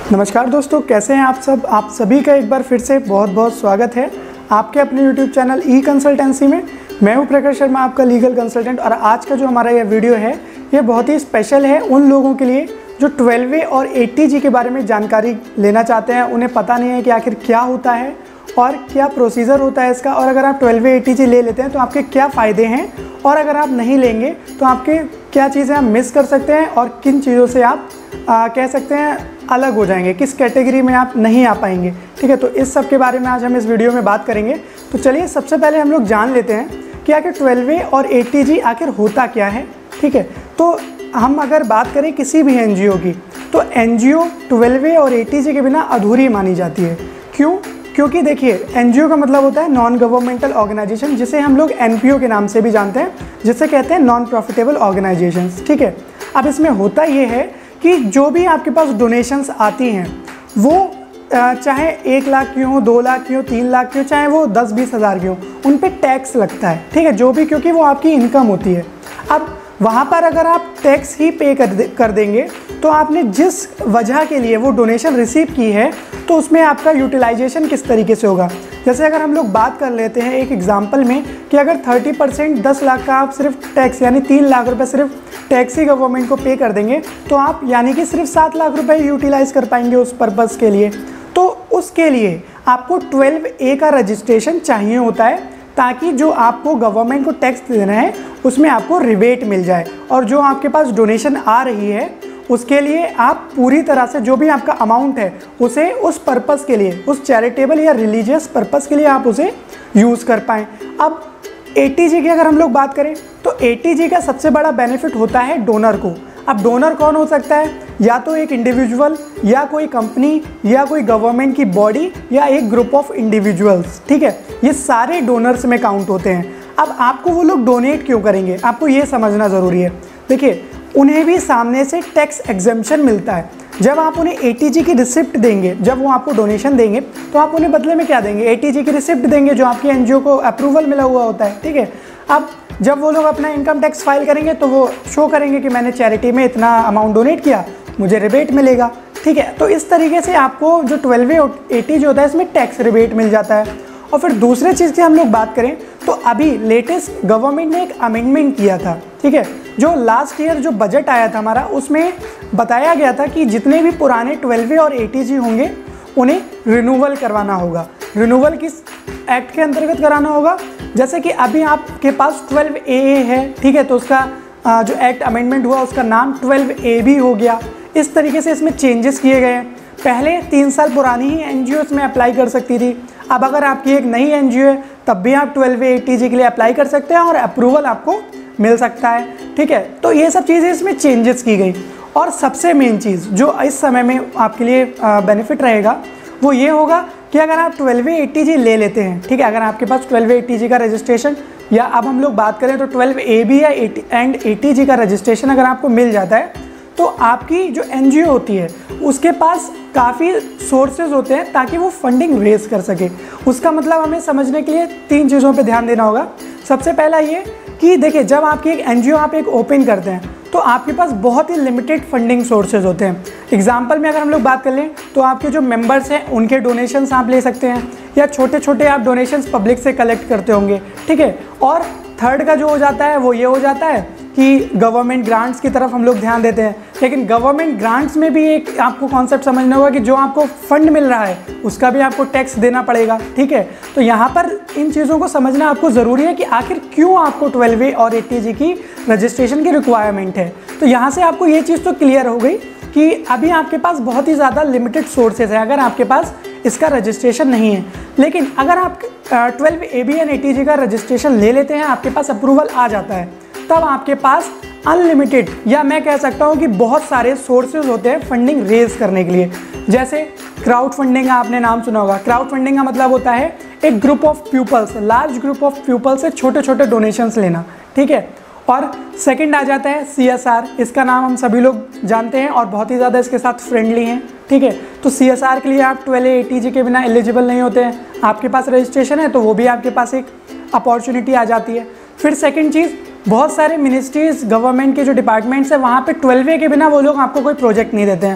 नमस्कार दोस्तों, कैसे हैं आप सब। आप सभी का एक बार फिर से बहुत बहुत स्वागत है आपके अपने YouTube चैनल ई कंसल्टेंसी में। मैं हूं प्रखर शर्मा, आपका लीगल कंसल्टेंट। और आज का जो हमारा यह वीडियो है ये बहुत ही स्पेशल है उन लोगों के लिए जो 12A और 80G के बारे में जानकारी लेना चाहते हैं। उन्हें पता नहीं है कि आखिर क्या होता है और क्या प्रोसीजर होता है इसका, और अगर आप 12A 80G ले लेते हैं तो आपके क्या फ़ायदे हैं, और अगर आप नहीं लेंगे तो आपके क्या चीज़ें आप मिस कर सकते हैं और किन चीज़ों से आप कह सकते हैं अलग हो जाएंगे, किस कैटेगरी में आप नहीं आ पाएंगे। ठीक है, तो इस सब के बारे में आज हम इस वीडियो में बात करेंगे। तो चलिए सबसे पहले हम लोग जान लेते हैं कि आखिर 12A और 80G आखिर होता क्या है। ठीक है, तो हम अगर बात करें किसी भी NGO की, तो NGO 12A और 80G के बिना अधूरी मानी जाती है। क्यों? क्योंकि देखिए, NGO का मतलब होता है नॉन गवर्नमेंटल ऑर्गेनाइजेशन, जिसे हम लोग NPO के नाम से भी जानते हैं, जिसे कहते हैं नॉन प्रॉफिटेबल ऑर्गेनाइजेशंस। ठीक है, अब इसमें होता ये है कि जो भी आपके पास डोनेशंस आती हैं वो चाहे 1 लाख की हो, 2 लाख की हो, 3 लाख की हो, चाहे वो 10-20 हज़ार की हो, उन पे टैक्स लगता है। ठीक है, जो भी, क्योंकि वो आपकी इनकम होती है। अब वहाँ पर अगर आप टैक्स ही पे कर देंगे तो आपने जिस वजह के लिए वो डोनेशन रिसीव की है तो उसमें आपका यूटिलाइजेशन किस तरीके से होगा। जैसे अगर हम लोग बात कर लेते हैं एक एग्जांपल में कि अगर 30% 10 लाख का आप सिर्फ टैक्स यानी 3 लाख रुपए सिर्फ टैक्स ही गवर्नमेंट को पे कर देंगे तो आप यानी कि सिर्फ 7 लाख रुपए यूटिलाइज़ कर पाएंगे उस पर्पज़ के लिए। तो उसके लिए आपको 12A का रजिस्ट्रेशन चाहिए होता है, ताकि जो आपको गवर्नमेंट को टैक्स देना है उसमें आपको रिबेट मिल जाए, और जो आपके पास डोनेशन आ रही है उसके लिए आप पूरी तरह से जो भी आपका अमाउंट है उसे उस पर्पज़ के लिए, उस चैरिटेबल या रिलीजियस पर्पज़ के लिए आप उसे यूज़ कर पाएँ। अब 80G की अगर हम लोग बात करें तो 80G का सबसे बड़ा बेनिफिट होता है डोनर को। अब डोनर कौन हो सकता है? या तो एक इंडिविजुअल, या कोई कंपनी, या कोई गवर्नमेंट की बॉडी, या एक ग्रुप ऑफ इंडिविजुअल्स। ठीक है, ये सारे डोनर्स में काउंट होते हैं। अब आपको वो लोग डोनेट क्यों करेंगे, आपको ये समझना ज़रूरी है। देखिए, उन्हें भी सामने से टैक्स एग्जेम्पशन मिलता है। जब आप उन्हें 80G की रिसिप्ट देंगे, जब वो आपको डोनेशन देंगे तो आप उन्हें बदले में क्या देंगे? 80G की रिसिप्ट देंगे, जो आपकी NGO को अप्रूवल मिला हुआ होता है। ठीक है, अब जब वो लोग अपना इनकम टैक्स फाइल करेंगे तो वो शो करेंगे कि मैंने चैरिटी में इतना अमाउंट डोनेट किया, मुझे रिबेट मिलेगा। ठीक है, तो इस तरीके से आपको जो 12A और 80G होता है इसमें टैक्स रिबेट मिल जाता है। और फिर दूसरे चीज़ की हम लोग बात करें तो अभी लेटेस्ट गवर्नमेंट ने एक अमेंडमेंट किया था। ठीक है, जो लास्ट ईयर जो बजट आया था हमारा, उसमें बताया गया था कि जितने भी पुराने 12A और 80G होंगे उन्हें रिन्यूअल करवाना होगा। रिन्यूअल किस एक्ट के अंतर्गत कराना होगा? जैसे कि अभी आपके पास 12AA है, ठीक है, तो उसका जो एक्ट अमेंडमेंट हुआ उसका नाम 12AB हो गया। इस तरीके से इसमें चेंजेस किए गए हैं। पहले 3 साल पुरानी ही NGO इसमें अप्लाई कर सकती थी। अब अगर आपकी एक नई NGO है तब भी आप 12A 80G के लिए अप्लाई कर सकते हैं और अप्रूवल आपको मिल सकता है। ठीक है, तो ये सब चीज़ें इसमें चेंजेस की गई। और सबसे मेन चीज़ जो इस समय में आपके लिए बेनिफिट रहेगा वो ये होगा कि अगर आप 12A 80G ले लेते हैं, ठीक है, अगर आपके पास 12A 80G का रजिस्ट्रेशन, या अब हम लोग बात करें तो 12AB या 80G का रजिस्ट्रेशन अगर आपको मिल जाता है तो आपकी जो NGO होती है उसके पास काफ़ी सोर्सेज होते हैं ताकि वो फंडिंग रेज कर सके। उसका मतलब हमें समझने के लिए 3 चीज़ों पे ध्यान देना होगा। सबसे पहला ये कि देखिए, जब आपकी एक NGO आप एक ओपन करते हैं तो आपके पास बहुत ही लिमिटेड फंडिंग सोर्सेज होते हैं। एग्जाम्पल में अगर हम लोग बात कर लें तो आपके जो मेंबर्स हैं उनके डोनेशंस आप ले सकते हैं, या छोटे छोटे आप डोनेशंस पब्लिक से कलेक्ट करते होंगे। ठीक है, और थर्ड का जो हो जाता है वो ये हो जाता है कि गवर्नमेंट ग्रांट्स की तरफ हम लोग ध्यान देते हैं। लेकिन गवर्नमेंट ग्रांट्स में भी एक आपको कॉन्सेप्ट समझना होगा कि जो आपको फंड मिल रहा है उसका भी आपको टैक्स देना पड़ेगा। ठीक है, तो यहाँ पर इन चीज़ों को समझना आपको ज़रूरी है कि आखिर क्यों आपको 12A और 80G की रजिस्ट्रेशन की रिक्वायरमेंट है। तो यहाँ से आपको ये चीज़ तो क्लियर हो गई कि अभी आपके पास बहुत ही ज़्यादा लिमिटेड सोर्सेज है अगर आपके पास इसका रजिस्ट्रेशन नहीं है। लेकिन अगर आप 12AB और 80G का रजिस्ट्रेशन ले लेते हैं, आपके पास अप्रूवल आ जाता है, तब आपके पास अनलिमिटेड, या मैं कह सकता हूँ कि बहुत सारे सोर्सेज होते हैं फंडिंग रेज करने के लिए। जैसे क्राउड फंडिंग का आपने नाम सुना होगा। क्राउड फंडिंग का मतलब होता है एक group of peoples, large group of peoples से छोटे छोटे डोनेशंस लेना। ठीक है, और सेकंड आ जाता है CSR। इसका नाम हम सभी लोग जानते हैं और बहुत ही ज़्यादा इसके साथ फ्रेंडली हैं। ठीक है, तो CSR के लिए आप 12A 80G के बिना एलिजिबल नहीं होते हैं। आपके पास रजिस्ट्रेशन है तो वो भी आपके पास एक अपॉर्चुनिटी आ जाती है। फिर सेकंड चीज़, बहुत सारे मिनिस्ट्रीज, गवर्नमेंट के जो डिपार्टमेंट्स हैं वहाँ पे 12A के बिना वो लोग आपको कोई प्रोजेक्ट नहीं देते हैं।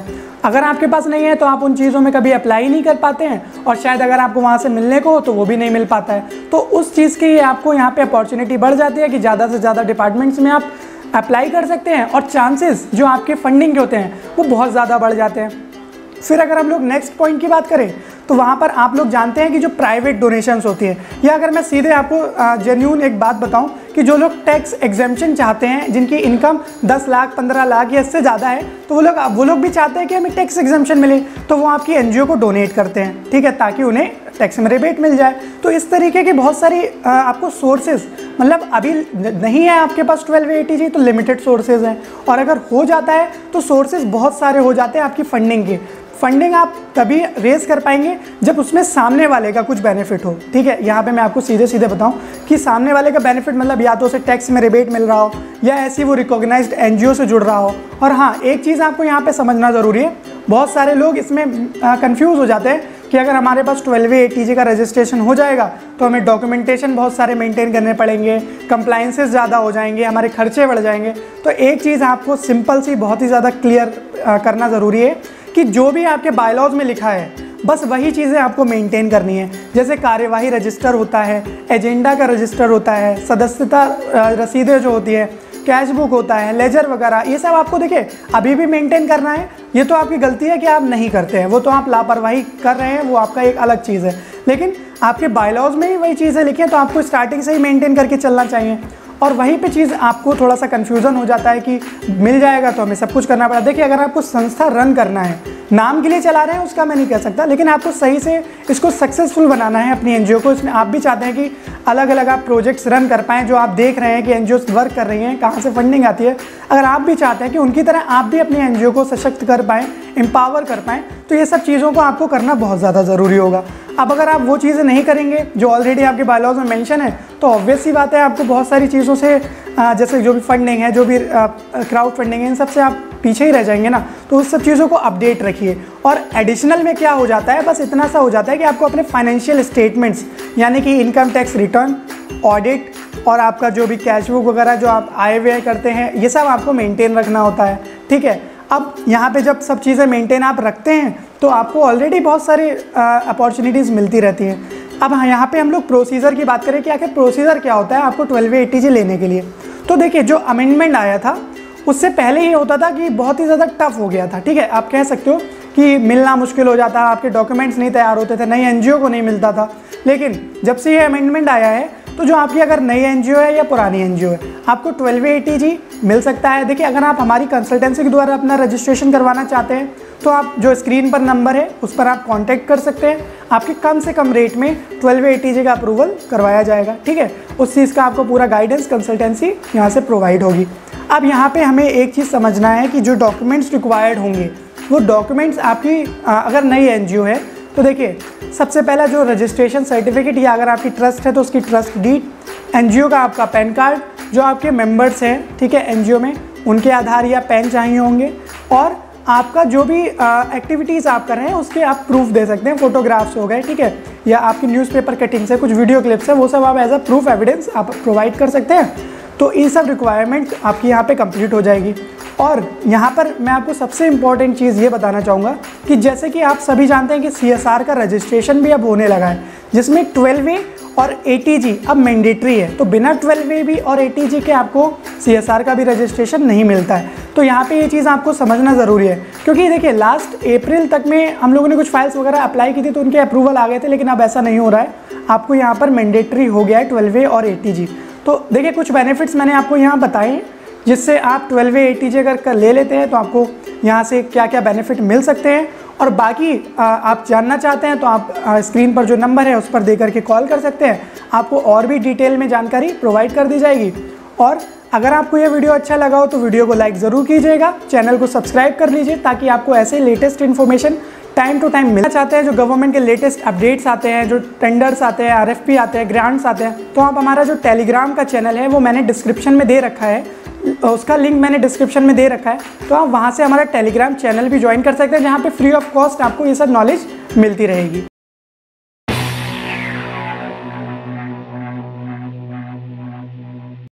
अगर आपके पास नहीं है तो आप उन चीज़ों में कभी अप्लाई नहीं कर पाते हैं, और शायद अगर आपको वहाँ से मिलने को हो तो वो भी नहीं मिल पाता है। तो उस चीज़ की आपको यहाँ पे अपॉर्चुनिटी बढ़ जाती है कि ज़्यादा से ज़्यादा डिपार्टमेंट्स में आप अप्लाई कर सकते हैं, और चांसेस जो आपके फंडिंग के होते हैं वो बहुत ज़्यादा बढ़ जाते हैं। फिर अगर हम लोग नेक्स्ट पॉइंट की बात करें तो वहाँ पर आप लोग जानते हैं कि जो प्राइवेट डोनेशंस होती है, या अगर मैं सीधे आपको जेन्यून एक बात बताऊं कि जो लोग टैक्स एग्जेम्पशन चाहते हैं, जिनकी इनकम 10 लाख 15 लाख या इससे ज़्यादा है, तो वो लोग भी चाहते हैं कि हमें टैक्स एग्जेम्पशन मिले, तो वो आपकी एनजीओ को डोनेट करते हैं, ठीक है, ताकि उन्हें टैक्स में रिबेट मिल जाए। तो इस तरीके की बहुत सारी आपको सोर्सेज, मतलब अभी नहीं है आपके पास 12A ATG तो लिमिटेड सोर्सेज हैं, और अगर हो जाता है तो सोर्सेज बहुत सारे हो जाते हैं आपकी फंडिंग के। फंडिंग आप तभी रेज कर पाएंगे जब उसमें सामने वाले का कुछ बेनिफिट हो, ठीक है। यहाँ पे मैं आपको सीधे सीधे बताऊं कि सामने वाले का बेनिफिट मतलब या तो उसे टैक्स में रिबेट मिल रहा हो, या ऐसी वो रिकॉग्नाइज्ड एनजीओ से जुड़ रहा हो। और हाँ, एक चीज़ आपको यहाँ पे समझना ज़रूरी है, बहुत सारे लोग इसमें कंफ्यूज हो जाते हैं कि अगर हमारे पास 12A ATG का रजिस्ट्रेशन हो जाएगा तो हमें डॉक्यूमेंटेशन बहुत सारे मेंटेन करने पड़ेंगे, कंप्लाइंसेस ज़्यादा हो जाएंगे, हमारे खर्चे बढ़ जाएंगे। तो एक चीज़ आपको सिंपल सी बहुत ही ज़्यादा क्लियर करना ज़रूरी है कि जो भी आपके बायलॉज में लिखा है बस वही चीज़ें आपको मेंटेन करनी है। जैसे कार्यवाही रजिस्टर होता है, एजेंडा का रजिस्टर होता है, सदस्यता रसीदें जो होती है, कैश बुक होता है, लेजर वगैरह, ये सब आपको देखिए अभी भी मेंटेन करना है। ये तो आपकी गलती है कि आप नहीं करते हैं, वो तो आप लापरवाही कर रहे हैं, वो आपका एक अलग चीज़ है। लेकिन आपके बायलॉज में ही वही चीज़ें लिखी हैं, तो आपको स्टार्टिंग से ही मेंटेन करके चलना चाहिए। और वहीं पे चीज़ आपको थोड़ा सा कन्फ्यूज़न हो जाता है कि मिल जाएगा तो हमें सब कुछ करना पड़ा। देखिए, अगर आपको संस्था रन करना है, नाम के लिए चला रहे हैं उसका मैं नहीं कह सकता, लेकिन आपको सही से इसको सक्सेसफुल बनाना है अपनी एनजीओ को। इसमें आप भी चाहते हैं कि अलग अलग आप प्रोजेक्ट्स रन कर पाएँ, जो आप देख रहे हैं कि एनजीओ वर्क कर रही हैं, कहाँ से फंडिंग आती है। अगर आप भी चाहते हैं कि उनकी तरह आप भी अपनी एनजीओ को सशक्त कर पाएँ, एम्पावर कर पाएँ, तो ये सब चीज़ों को आपको करना बहुत ज़्यादा ज़रूरी होगा। अब अगर आप वो चीज़ें नहीं करेंगे जो ऑलरेडी आपके बायलॉज में मेंशन है, तो ऑब्वियस सी बात है आपको बहुत सारी चीज़ों से, जैसे जो भी फंडिंग है, जो भी क्राउड फंडिंग है, इन सब से आप पीछे ही रह जाएंगे ना। तो उस सब चीज़ों को अपडेट रखिए। और एडिशनल में क्या हो जाता है, बस इतना सा हो जाता है कि आपको अपने फाइनेंशियल स्टेटमेंट्स, यानी कि इनकम टैक्स रिटर्न, ऑडिट, और आपका जो भी कैश बुक वगैरह जो आप आय व्यय करते हैं, ये सब आपको मेंटेन रखना होता है, ठीक है। अब यहाँ पे जब सब चीज़ें मेंटेन आप रखते हैं तो आपको ऑलरेडी बहुत सारी अपॉर्चुनिटीज़ मिलती रहती हैं। अब यहाँ पे हम लोग प्रोसीजर की बात करें कि आखिर प्रोसीजर क्या होता है आपको 12A ATG लेने के लिए। तो देखिए, जो अमेंडमेंट आया था उससे पहले ये होता था कि बहुत ही ज़्यादा टफ हो गया था, ठीक है। आप कह सकते हो कि मिलना मुश्किल हो जाता, आपके डॉक्यूमेंट्स नहीं तैयार होते थे, नई एनजीओ को नहीं मिलता था। लेकिन जब से ये अमेंडमेंट आया है तो जो आपकी अगर नई एनजीओ है या पुरानी एनजीओ है, आपको 12A ATG मिल सकता है। देखिए, अगर आप हमारी कंसल्टेंसी के द्वारा अपना रजिस्ट्रेशन करवाना चाहते हैं तो आप जो स्क्रीन पर नंबर है उस पर आप कांटेक्ट कर सकते हैं। आपके कम से कम रेट में 12A ATG का अप्रूवल करवाया जाएगा, ठीक है। उस चीज़ का आपको पूरा गाइडेंस कंसल्टेंसी यहाँ से प्रोवाइड होगी। अब यहाँ पे हमें एक चीज़ समझना है कि जो डॉक्यूमेंट्स रिक्वायर्ड होंगे वो डॉक्यूमेंट्स आपकी अगर नई एनजीओ है तो देखिए, सबसे पहला जो रजिस्ट्रेशन सर्टिफिकेट, या अगर आपकी ट्रस्ट है तो उसकी ट्रस्ट डीड, एनजीओ का आपका पैन कार्ड, जो आपके मेंबर्स हैं, ठीक है, एनजीओ में, उनके आधार या पैन चाहिए होंगे, और आपका जो भी एक्टिविटीज़ आप कर रहे हैं उसके आप प्रूफ दे सकते हैं, फोटोग्राफ्स हो गए, ठीक है, या आपकी न्यूज़पेपर कटिंग्स है, कुछ वीडियो क्लिप्स है, वो सब आप एज अ प्रूफ एविडेंस आप प्रोवाइड कर सकते हैं। तो ये सब रिक्वायरमेंट आपकी यहाँ पे कंप्लीट हो जाएगी। और यहाँ पर मैं आपको सबसे इम्पॉर्टेंट चीज़ ये बताना चाहूँगा कि जैसे कि आप सभी जानते हैं कि CSR का रजिस्ट्रेशन भी अब होने लगा है, जिसमें 12A और ATG अब मैंडेटरी है। तो बिना 12A भी और ATG के आपको CSR का भी रजिस्ट्रेशन नहीं मिलता है। तो यहाँ पे ये चीज़ आपको समझना ज़रूरी है, क्योंकि देखिए लास्ट अप्रैल तक में हम लोगों ने कुछ फाइल्स वगैरह अप्लाई की थी तो उनके अप्रूवल आ गए थे, लेकिन अब ऐसा नहीं हो रहा है। आपको यहाँ पर मैंडेटरी हो गया है 12A और ATG। तो देखिए, कुछ बेनिफिट्स मैंने आपको यहाँ बताए हैं, जिससे आप 12A ATG अगर ले लेते हैं तो आपको यहाँ से क्या क्या बेनिफिट मिल सकते हैं। और बाकी आप जानना चाहते हैं तो आप स्क्रीन पर जो नंबर है उस पर दे करके कॉल कर सकते हैं, आपको और भी डिटेल में जानकारी प्रोवाइड कर दी जाएगी। और अगर आपको ये वीडियो अच्छा लगा हो तो वीडियो को लाइक ज़रूर कीजिएगा, चैनल को सब्सक्राइब कर लीजिए, ताकि आपको ऐसे latest information time to time मिलना चाहते हैं। जो गवर्नमेंट के लेटेस्ट अपडेट्स आते हैं, जो टेंडर्स आते हैं, RFP आते हैं, ग्रांट्स आते हैं, तो आप हमारा जो टेलीग्राम का चैनल है वो मैंने डिस्क्रिप्शन में दे रखा है, उसका लिंक मैंने डिस्क्रिप्शन में दे रखा है। तो आप वहाँ से हमारा टेलीग्राम चैनल भी ज्वाइन कर सकते हैं, जहाँ पे फ्री ऑफ कॉस्ट आपको ये सब नॉलेज मिलती रहेगी।